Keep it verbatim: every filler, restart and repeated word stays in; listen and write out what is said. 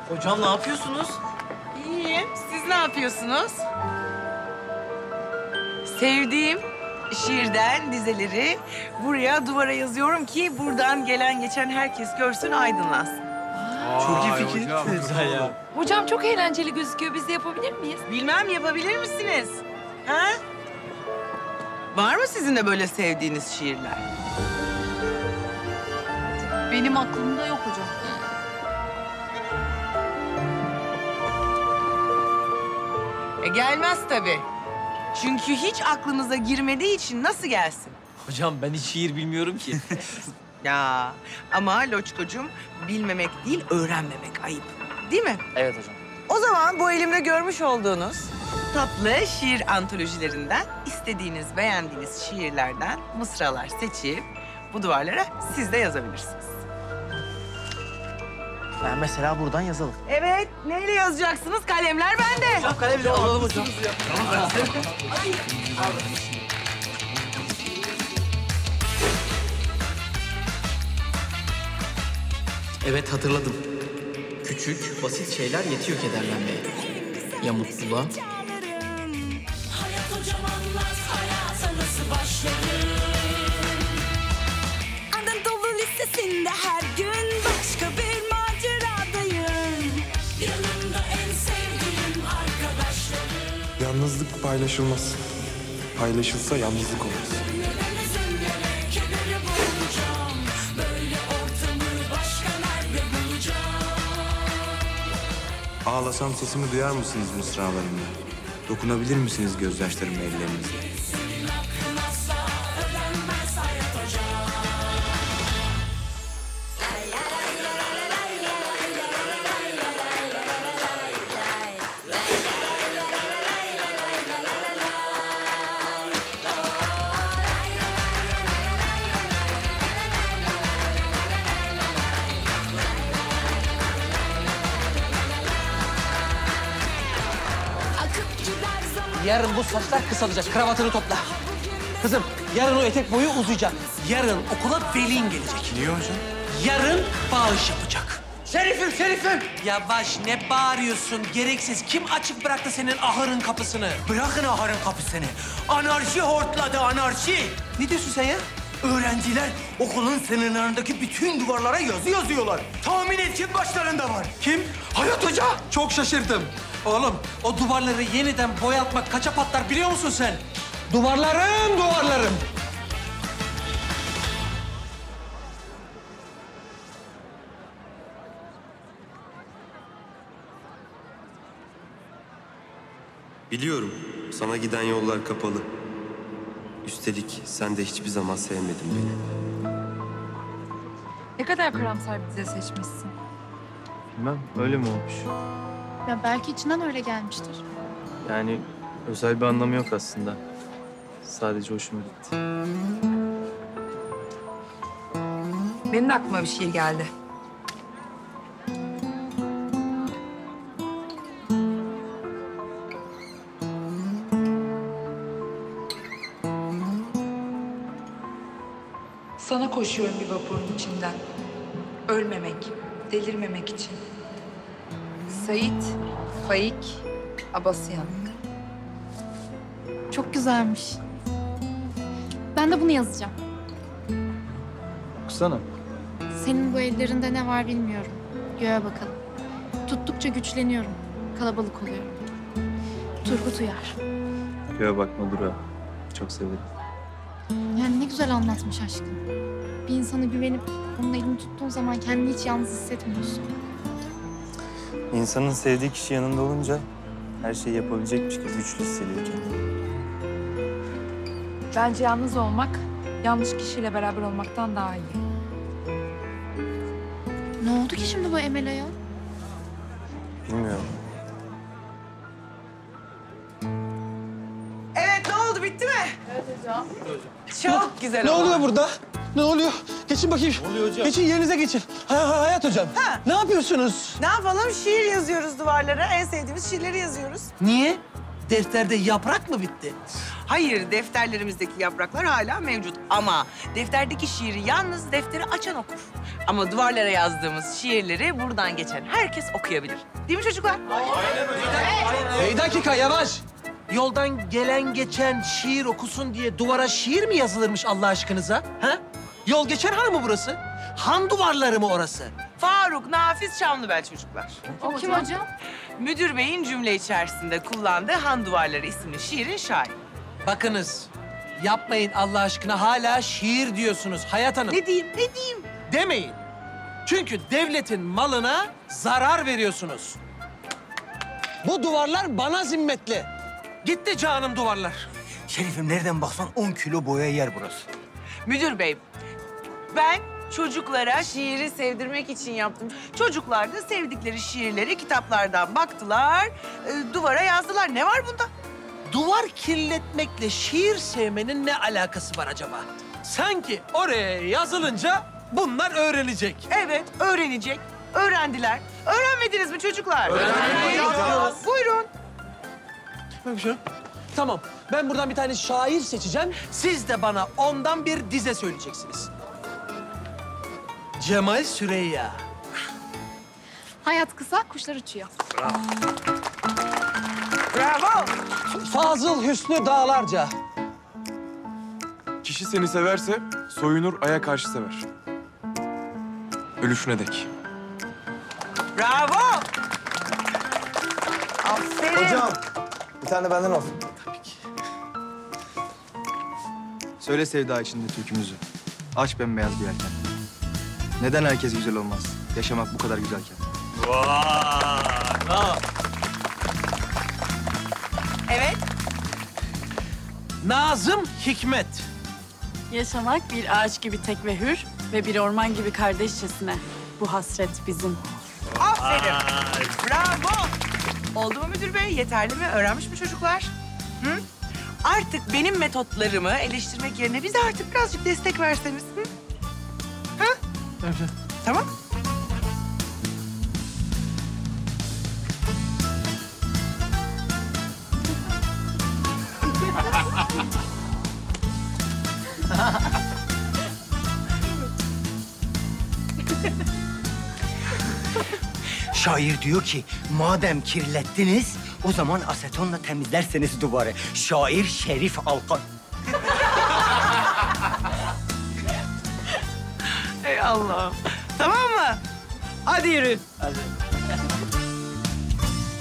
Hocam ne yapıyorsunuz? İyiyim. Siz ne yapıyorsunuz? Sevdiğim şiirden dizeleri buraya duvara yazıyorum ki buradan gelen geçen herkes görsün, aydınlansın. Çok iyi fikir. hocam. Güzel ya. Hocam çok eğlenceli gözüküyor. Biz de yapabilir miyiz? Bilmem, yapabilir misiniz? Ha? Var mı sizin de böyle sevdiğiniz şiirler? Benim aklımda yok hocam. E gelmez tabii. Çünkü hiç aklınıza girmediği için nasıl gelsin? Hocam ben hiç şiir bilmiyorum ki. Ya ama Loçkocuğum, bilmemek değil, öğrenmemek ayıp. Değil mi? Evet hocam. O zaman bu elimde görmüş olduğunuz tatlı şiir antolojilerinden istediğiniz, beğendiğiniz şiirlerden mısralar seçip bu duvarlara siz de yazabilirsiniz. Ben mesela buradan yazalım. Evet, neyle yazacaksınız? Kalemler bende. Hocam kalemleri alalım hocam. Evet hatırladım. Küçük, basit şeyler yetiyor kederlenmeye. Ya mutluluğa? Hayat hocam anlat, hayata nasıl başladın? Anadolu Lisesi'nde her gün başka bir maceradayım. Yanımda en sevdiğim arkadaşlarım. Yalnızlık paylaşılmaz. Paylaşılsa yalnızlık olur. Neden üzümlere kederi bulacağım? Böyle ortamı başka nerede bulacağım? Ağlasam sesimi duyar mısınız mısralarımla? Dokunabilir misiniz gözyaşlarımla ellerinizle? Senin aklın asla ödenmez hayat hocam. Akıp gider zaman. Yarın bu saçlar kısalacak. Kravatını topla. Kızım, yarın o etek boyu uzayacak. Yarın okula velin gelecek. Niye hocam? Yarın bağış yapacak. Şerifim, şerifim! Yavaş, ne bağırıyorsun? Gereksiz. Kim açık bıraktı senin ahırın kapısını? Bırakın ahırın kapısını. Anarşi hortladı, anarşi. Ne diyorsun sen ya? Öğrenciler okulun sınırlarındaki bütün duvarlara yazı yazıyorlar. Tahmin et kim başlarında var? Kim? Hayat Hoca. Çok şaşırdım. Oğlum o duvarları yeniden boyatmak kaça patlar biliyor musun sen? Duvarlarım, duvarlarım. Biliyorum, sana giden yollar kapalı. Üstelik sen de hiçbir zaman sevmedin beni. Ne kadar karamsar bir dize seçmişsin. Bilmem, öyle mi olmuş? Ya belki içinden öyle gelmiştir. Yani özel bir anlamı yok aslında. Sadece hoşuma gitti. Benim de aklıma bir şiir geldi. Sana koşuyorum bir vapurun içinden. Ölmemek, delirmemek için. Sait, Faik, Abasyan. Çok güzelmiş. Ben de bunu yazacağım. Okusana. Senin bu ellerinde ne var bilmiyorum. Göğe bakalım. Tuttukça güçleniyorum. Kalabalık oluyorum. Turgut Uyar. Göğe bakma Dura. Çok severim. Yani ne güzel anlatmış aşkım. Bir insana güvenip onun elini tuttuğun zaman kendini hiç yalnız hissetmiyorsun. İnsanın sevdiği kişi yanında olunca her şeyi yapabilecekmiş gibi güçlü hissediyor kendini. Bence yalnız olmak, yanlış kişiyle beraber olmaktan daha iyi. Ne oldu ki şimdi bu Emel'e ya? Bilmiyorum. Evet, ne oldu? Bitti mi? Evet hocam. Çok güzel Ne oldu. oluyor burada? Ne oluyor? Geçin bakayım. Ne oluyor hocam? Geçin, yerinize geçin. Ha, ha, Hayat Hocam. Ha. Ne yapıyorsunuz? Ne yapalım? Şiir yazıyoruz duvarlara. En sevdiğimiz şiirleri yazıyoruz. Niye? Defterde yaprak mı bitti? Hayır, defterlerimizdeki yapraklar hala mevcut. Ama defterdeki şiiri yalnız defteri açan okur. Ama duvarlara yazdığımız şiirleri buradan geçen herkes okuyabilir. Değil mi çocuklar? Bir dakika yavaş. Yoldan gelen geçen şiir okusun diye duvara şiir mi yazılırmış Allah aşkınıza? Ha? Yol geçen han mı burası? Han duvarları mı orası? Faruk Nafiz Şamlıbel çocuklar. O kim hocam? Müdür beyin cümle içerisinde kullandığı Han Duvarları isimli şiirin şairi. Bakınız, yapmayın Allah aşkına hala şiir diyorsunuz Hayat Hanım. Ne diyeyim, ne diyeyim? Demeyin. Çünkü devletin malına zarar veriyorsunuz. Bu duvarlar bana zimmetli. Gitti canım duvarlar. Şerifim nereden baksan on kilo boya yer burası. Müdür bey, ben çocuklara şiiri sevdirmek için yaptım. Çocuklar da sevdikleri şiirleri kitaplardan baktılar, e, duvara yazdılar. Ne var bunda? Duvar kirletmekle şiir sevmenin ne alakası var acaba? Sanki oraya yazılınca bunlar öğrenecek. Evet, öğrenecek. Öğrendiler. Öğrenmediniz mi çocuklar? Öğrendik. Buyurun. Tamam, ben buradan bir tane şair seçeceğim. Siz de bana ondan bir dize söyleyeceksiniz. Cemal Süreyya. Hayat kısa, kuşlar uçuyor. Bravo. Fazıl Hüsnü Dağlarca. Kişi seni severse soyunur aya karşı sever. Ölüşüne dek. Bravo. Aferin. Bir tane benden olsun. Tabii ki. Söyle sevda içinde türkümüzü. Aç bembeyaz bir yelken. Neden herkes güzel olmaz? Yaşamak bu kadar güzelken. Evet. Nazım Hikmet. Yaşamak bir ağaç gibi tek ve hür ve bir orman gibi kardeşçesine. Bu hasret bizim. Aferin. Bravo. Oldu mu müdür bey? Yeterli mi? Öğrenmiş mi çocuklar? Hı? Artık benim metotlarımı eleştirmek yerine bize artık birazcık destek verseniz. Hı? Hı? Evet. Tamam. Şair diyor ki madem kirlettiniz o zaman asetonla temizlerseniz duvarı. Şair Şerif Alkan. Ey Allah'ım. Tamam mı? Hadi yürü. Hadi.